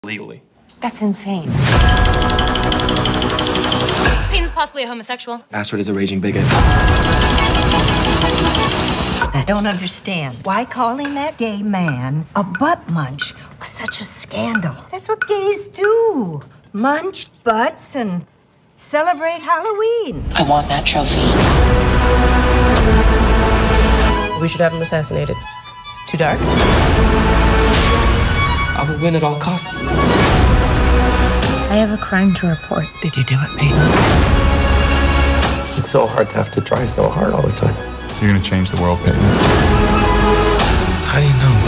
legally. That's insane. Peyton's possibly a homosexual. Astrid is a raging bigot. I don't understand why calling that gay man a butt munch was such a scandal. That's what gays do. Munch butts and celebrate Halloween. I want that trophy. We should have him assassinated. Too dark? I will win at all costs. I have a crime to report. Did you do it, Peyton? It's so hard to have to try so hard all the time. You're gonna change the world, Peyton. How do you know?